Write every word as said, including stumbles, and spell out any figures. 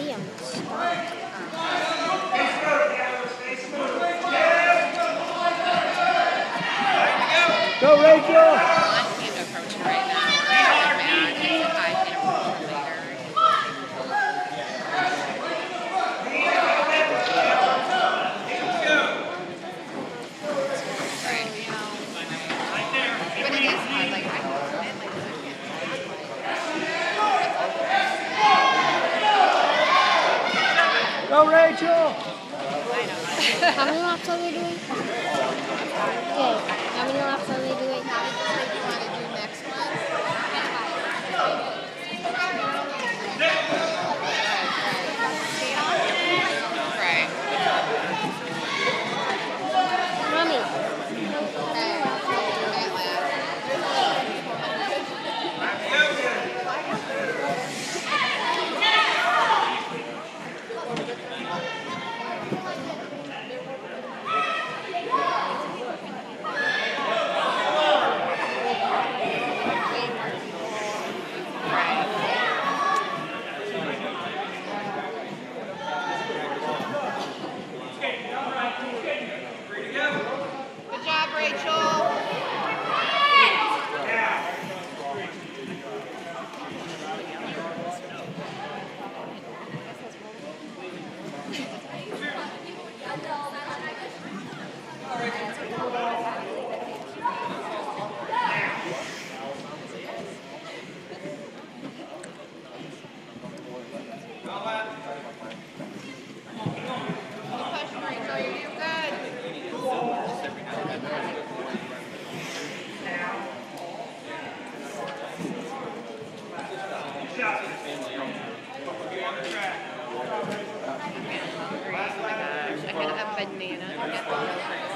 Liam stopped. Go, Rachel! I can't approach her right now. I'm mad. I said I can approach her later. Right. But it is hard. Like, I can commit like a Go, Rachel! I know. How many laps are they doing? Okay. How many laps are they doing? How did you say you want to do next one? Right. Mommy. Okay. That last. Good job, Rachel. I could have a banana.